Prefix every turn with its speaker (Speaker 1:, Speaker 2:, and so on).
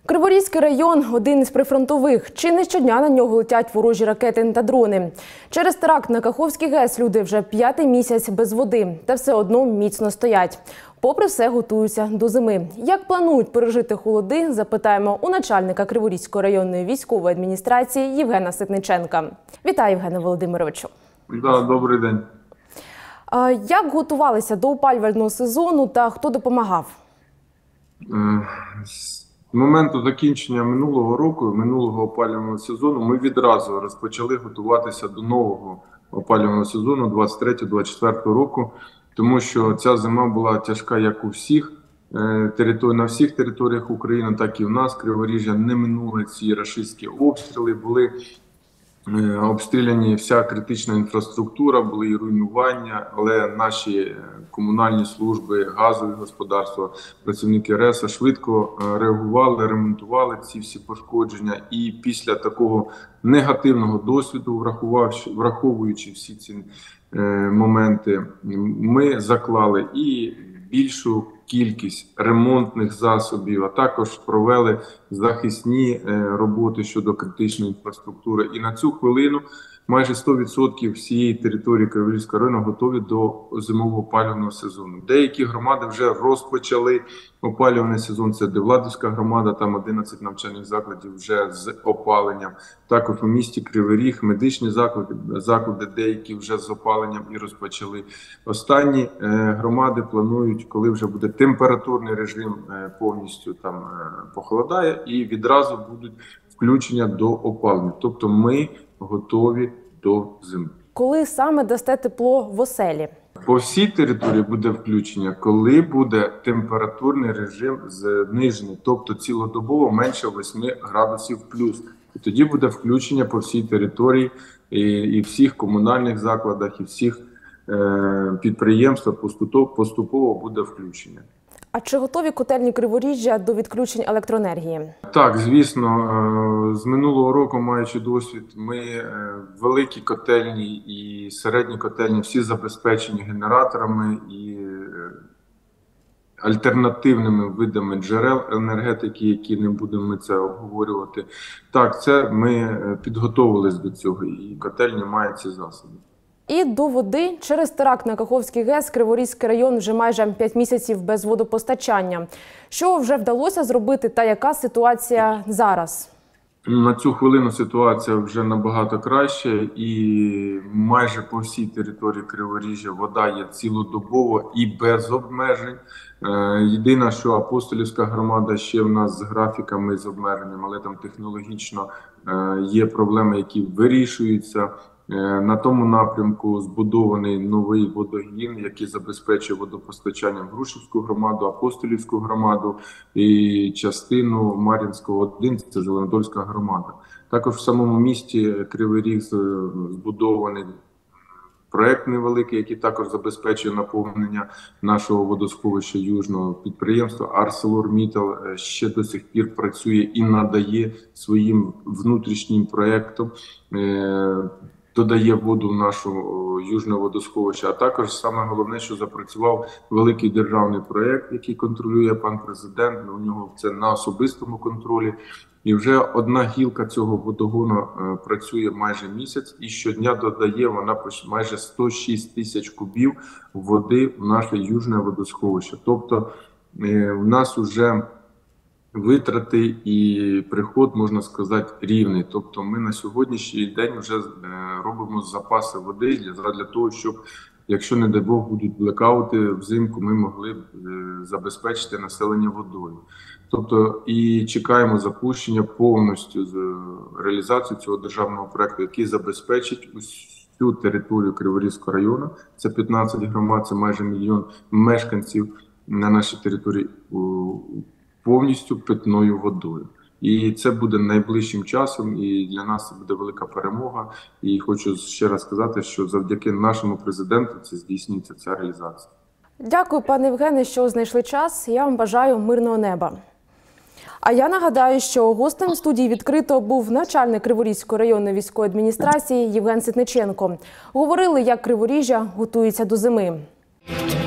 Speaker 1: Криворізький район – один із прифронтових. Чи не щодня на нього летять ворожі ракети та дрони. Через теракт на Каховський ГЕС люди вже 5-й місяць без води. Та все одно міцно стоять. Попри все, готуються до зими. Як планують пережити холоди, запитаємо у начальника Криворізької районної військової адміністрації Євгена Ситниченка. Вітаю, Євгене Володимировичу.
Speaker 2: Добрий день.
Speaker 1: Як готувалися до опалювального сезону та хто допомагав?
Speaker 2: З моменту закінчення минулого опалювального сезону ми відразу розпочали готуватися до нового опалювального сезону 23-24 року, тому що ця зима була тяжка як у всіх на всіх територіях України, так і в нас. Криворіжжя не минули ці рашистські обстріли, були обстріляні вся критична інфраструктура, були і руйнування, але наші комунальні служби, газові господарства, працівники РЕСа швидко реагували, ремонтували ці всі пошкодження. І після такого негативного досвіду, враховуючи всі ці моменти, ми заклали і більшу кількість ремонтних засобів, а також провели захисні роботи щодо критичної інфраструктури. І на цю хвилину майже 100% всієї території Криворізького району готові до зимового опалювального сезону. Деякі громади вже розпочали опалювальний сезон. Це Девладівська громада, там 11 навчальних закладів вже з опаленням. Також у місті Кривий Ріг медичні заклади деякі вже з опаленням і розпочали. Останні громади планують, коли вже буде температурний режим повністю там похолодає, і відразу будуть включення до опалення. Тобто ми готові до зими.
Speaker 1: Коли саме дасте тепло в оселі?
Speaker 2: По всій території буде включення, коли буде температурний режим знижений, тобто цілодобово менше 8 градусів плюс. І тоді буде включення по всій території і всіх комунальних закладах, і всіх підприємствах поступово буде включення.
Speaker 1: А чи готові котельні Криворіжжя до відключень електроенергії? Так,
Speaker 2: звісно. З минулого року, маючи досвід, ми великі котельні і середні котельні всі забезпечені генераторами і альтернативними видами джерел енергетики, які не будемо ми це обговорювати. Так, це ми підготовились до цього, і котельні мають ці засоби.
Speaker 1: І до води. Через теракт на Каховський ГЕС Криворізький район вже майже 5 місяців без водопостачання. Що вже вдалося зробити та яка ситуація зараз?
Speaker 2: На цю хвилину ситуація вже набагато краще, і майже по всій території Криворіжжя вода є цілодобово і без обмежень. Єдине, що Апостолівська громада ще в нас з графіками з обмеженням, але там технологічно є проблеми, які вирішуються. На тому напрямку збудований новий водогін, який забезпечує водопостачанням Грушівську громаду, Апостолівську громаду і частину Мар'їнського 1, це Зеленодольська громада. Також в самому місті Кривий Ріг збудований проєкт невеликий, який також забезпечує наповнення нашого водосховища Южного. Підприємства «Арселормітал» ще до сих пір працює і надає своїм внутрішнім проєктом, додає воду в нашу Южне водосховище. А також саме головне, що запрацював великий державний проєкт, який контролює пан президент. У нього це на особистому контролі. І вже одна гілка цього водогону працює майже місяць, і щодня додає вона майже 106 тисяч кубів води в наше Южне водосховище. Тобто в нас вже витрати і приход, можна сказати, рівний. Тобто ми на сьогоднішній день вже робимо запаси води для того, щоб, якщо, не дай Бог, будуть блекаути взимку, ми могли забезпечити населення водою. Тобто і чекаємо запущення повністю з реалізацію цього державного проєкту, який забезпечить усю територію Криворізького району. Це 15 громад, це майже 1 мільйон мешканців на нашій території повністю питною водою. І це буде найближчим часом, і для нас це буде велика перемога. І хочу ще раз сказати, що завдяки нашому президенту це здійснюється ця реалізація.
Speaker 1: Дякую, пане Євгене, що знайшли час. Я вам бажаю мирного неба. А я нагадаю, що гостем студії «Відкрито» був начальник Криворізької районної військової адміністрації Євген Ситниченко. Говорили, як Криворіжжя готується до зими.